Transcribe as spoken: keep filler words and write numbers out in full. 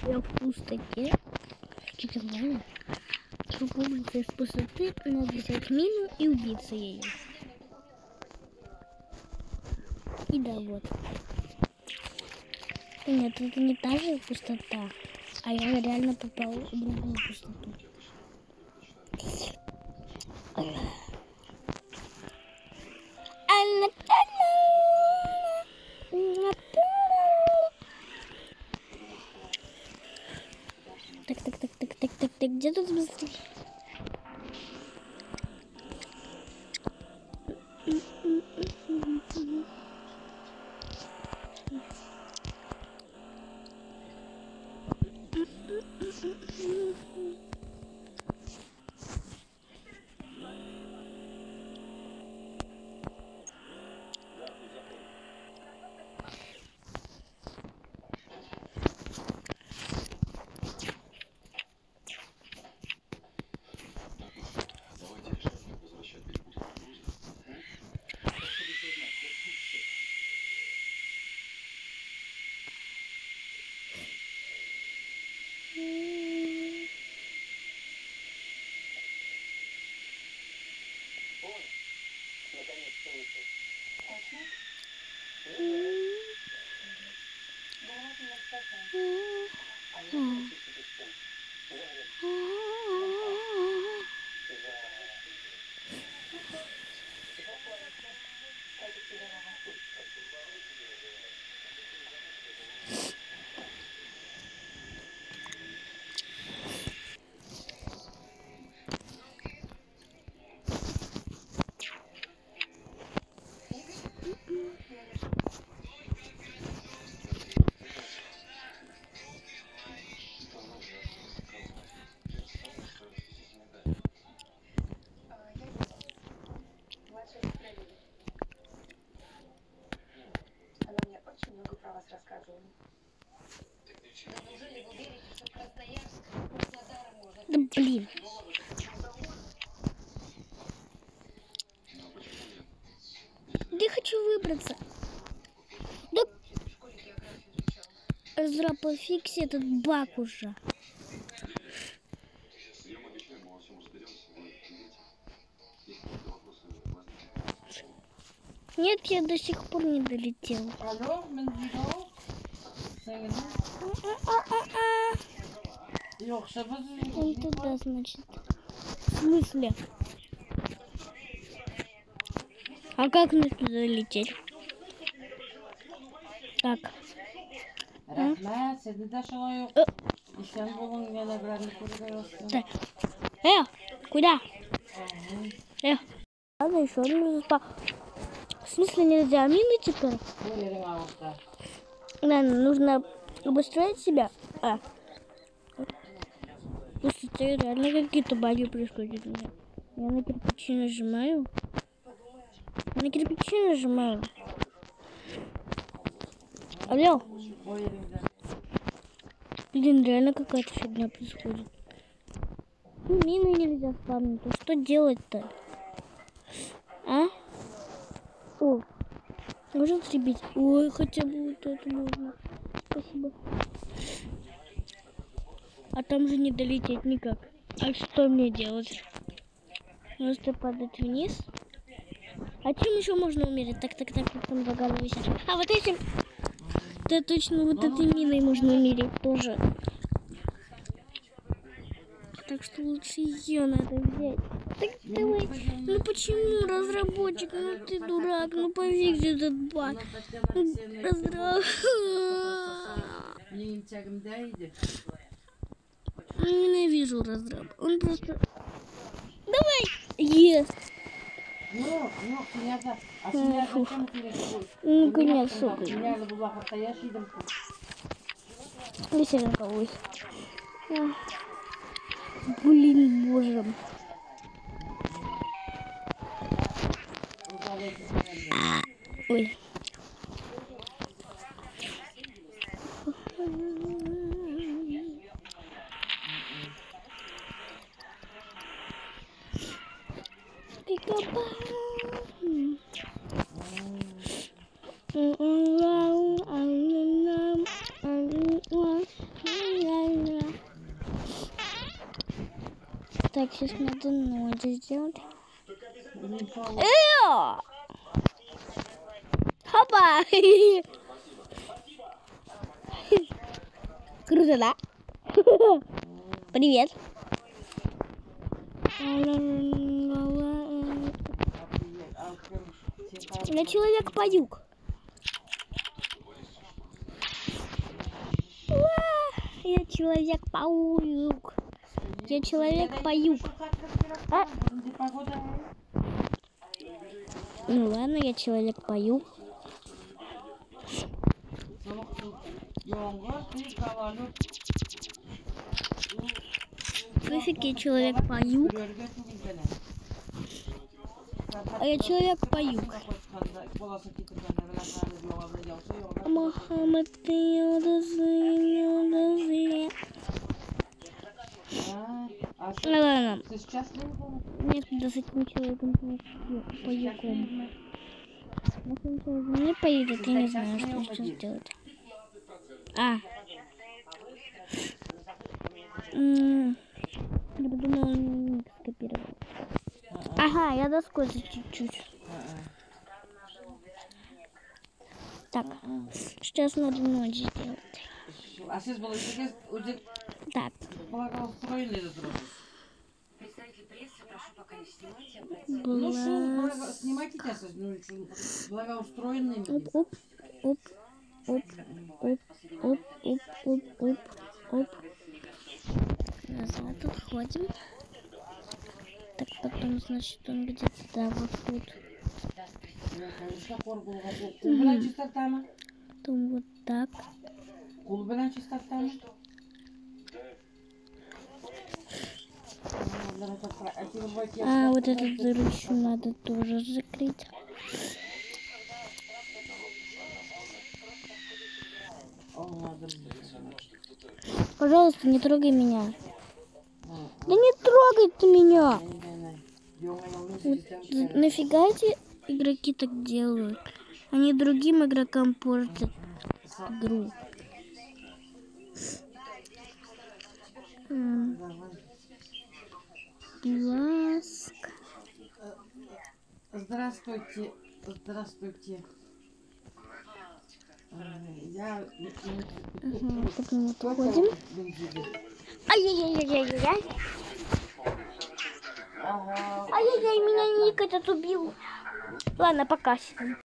Я в пустоте. Что-то нормально. Чтобы выбраться из пустоты, надо взять мину и убиться ею. И да, вот. Нет, это не та же пустота, а я реально попал в другую пустоту. Так, так, так, так, так, так, так, где тут быстрее? Да блин. Я хочу выбраться. Да. Разраб, пофикси этот баг уже. Нет, я до сих пор не долетел. Он туда, значит. В смысле? А как мне туда лететь? Так. А? Э, куда? Э, ладно, еще одну заспал. В смысле нельзя мины теперь? Да, нужно обустроить себя. А. Слушайте, реально какие-то баги происходят у меня. Я на кирпичи нажимаю. На кирпичи нажимаю. Алло. Блин, реально какая-то фигня происходит. Ну, мины нельзя спамнить. А что делать-то? А? О, можно сребить? Ой, хотя бы вот это можно. Спасибо. А там же не долететь никак. А что мне делать? Просто падать вниз? А чем еще можно умереть? Так, так, так, как там загадываю висят. А вот этим... Да точно, вот этой миной можно умереть тоже. Так что лучше ее надо взять. Так давай. Ну почему, разработчик? Ну ты дурак. Ну пофиг этот баг. Ну, разраб... Ненавижу разраб. Он просто... Давай! Ест! Ну, конечно. Веселенько, ой. Блин, боже. Ой. Так, сейчас надо ноги сделать. Эё! Хопа! Круто, да? Привет. Я человек-паук. Я человек-паук. Я человек-паук. А? Ну ладно, я человек-паук. Нафиг я человек-паук. А я человек-паук. Мохаммед, ну ладно. Мне туда с этим человеком-пауком. Не поедет, я не знаю, что сейчас делать. А. М-м. Я подумала, он скопировал. Ага, я доской за чуть-чуть. Так, сейчас надо ноги сделать. А siz bunu uzun Так. благоустроили этот ролик? Ну что, снимайте тебя, ну благоустроенный. Оп, оп, оп, оп, оп, оп, оп, оп, оп, оп. Назад отходим. Так, потом, значит, он где-то, да, вот тут. Потом вот так. А вот эту дыру еще надо тоже закрыть. Пожалуйста, не трогай меня. Да не трогай ты меня. Вот, нафига эти игроки так делают? Они другим игрокам портят игру. Ласка. Здравствуйте, здравствуйте. Я... Ага, так мы вот уходим. Ай-яй-яй-яй-яй-яй. Ай-яй-яй, меня Ник этот убил. Ладно, пока.